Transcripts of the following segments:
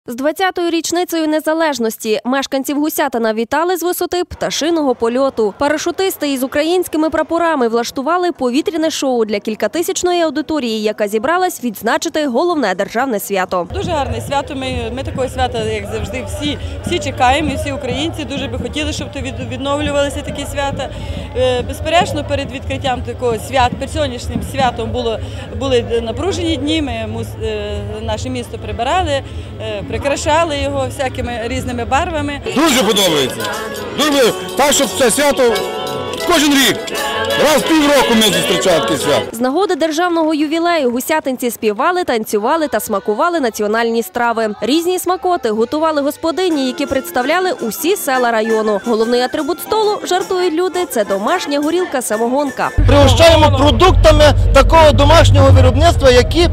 З 20-ю річницею незалежності мешканців Гусятина вітали з висоти пташиного польоту. Парашутисти із українськими прапорами влаштували повітряне шоу для кількатисячної аудиторії, яка зібралась відзначити головне державне свято. Дуже гарне свято. Ми такого свята, як завжди, всі чекаємо, і всі українці дуже би хотіли, щоб відновлювалися такі свята. Безперечно, перед відкриттям такого свят, перед сьогоднішнім святом були напружені дні. Наше місто прибирали, прикрашали його всякими різними барвами. Дуже подобається. Дуже так, щоб це свято кожен рік. Раз в півроку ми зустрічаємо таке свято. З нагоди державного ювілею гусятинці співали, танцювали та смакували національні страви. Різні смакоти готували господині, які представляли усі села району. Головний атрибут столу, жартують люди, це домашня горілка-самогонка. Пригощаємо продуктами такого домашнього виробництва, які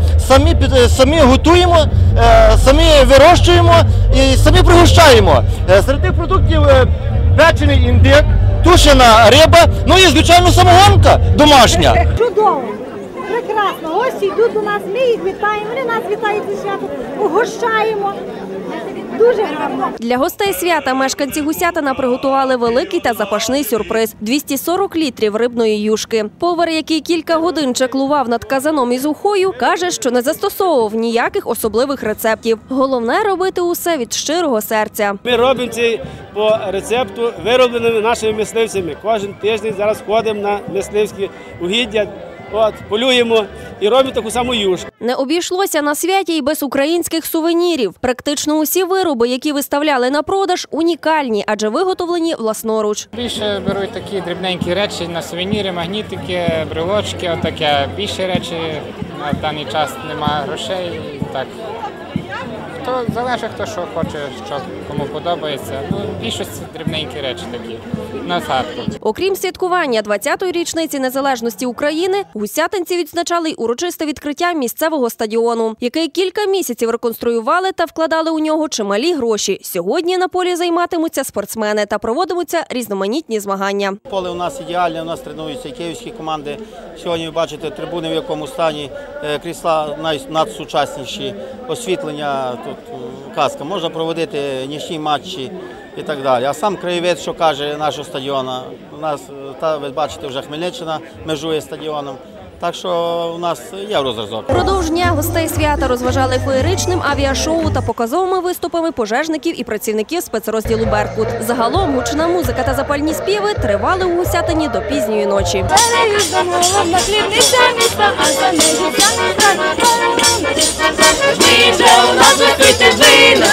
самі готуємо, самі вирощуємо і самі пригощаємо. Серед тих продуктів печений індик, тушена риба, ну і, звичайно, самогонка домашня. Чудово, прекрасно. Гості йдуть до нас, ми їх вітаємо, вони нас вітають зі святом, угощаємо. Дуже гарно. Для гостей свята мешканці Гусятина приготували великий та запашний сюрприз – 240 літрів рибної юшки. Повар, який кілька годин чаклував над казаном із ухою, каже, що не застосовував ніяких особливих рецептів. Головне – робити усе від щирого серця. Ми робимо це по рецепту, виробленими нашими мисливцями. Кожен тиждень зараз ходимо на мисливські угіддя, полюємо і робимо таку саму юшку. Не обійшлося на святі й без українських сувенірів. Практично усі вироби, які виставляли на продаж, унікальні, адже виготовлені власноруч. Більше беруть такі дрібненькі речі на сувеніри, магнітики, брелочки, отаке. Більше речі на даний час немає грошей. Так. Залежить, хто що хоче, що кому подобається. Більшість дрібненькі речі такі, на згадку. Окрім святкування 20-ї річниці незалежності України, гусятинці відзначали й урочисте відкриття місцевого стадіону, який кілька місяців реконструювали та вкладали у нього чималі гроші. Сьогодні на полі займатимуться спортсмени та проводимуться різноманітні змагання. Поле у нас ідеальне, у нас тренуються київські команди. Сьогодні ви бачите трибуни в якому стані, крісла надсучасніші, освітлення тут казка. Можна проводити нічні матчі і так далі. А сам краєвид, що каже нашого стадіону, у нас, ви бачите, вже Хмельниччина межує стадіоном. Так що у нас є розразок. Продовж дня гостей свята розважали феєричним авіашоу та показовими виступами пожежників і працівників спецрозділу «Беркут». Загалом гучна музика та запальні співи тривали у Гусятині до пізньої ночі. У нас закрите вино,